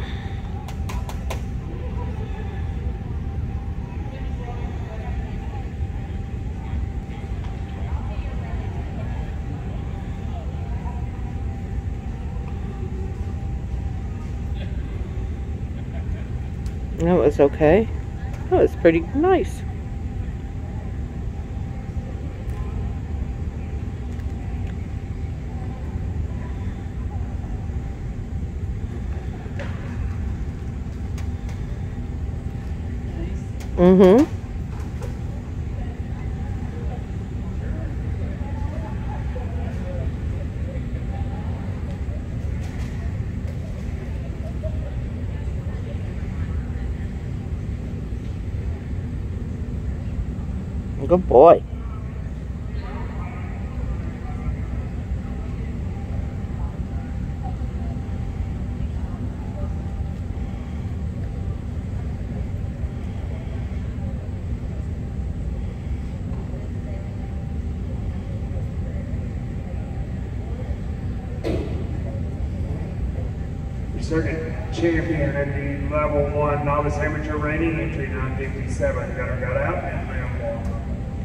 That was okay. That was pretty nice. Mm-hmm. Good boy. Circuit champion in the level 1 novice amateur rating, entry 957. Gunner got out and round 1.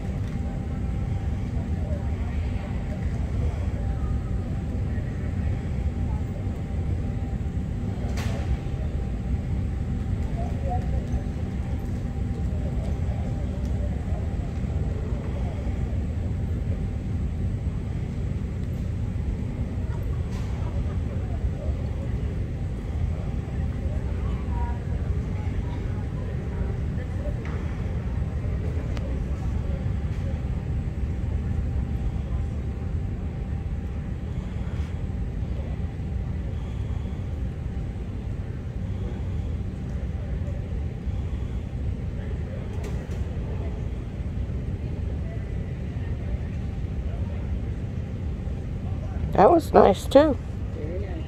That was nice too. Very nice.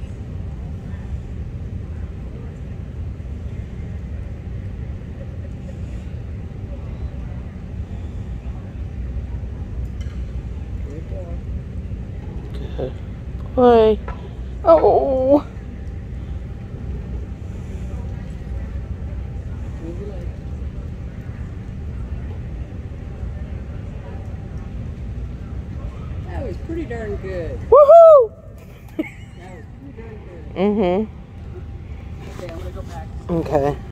Good boy. Oh. Move your leg. That was pretty darn good. Woohoo! That was pretty darn good. Mm-hmm. Okay, I'm gonna go back. Okay.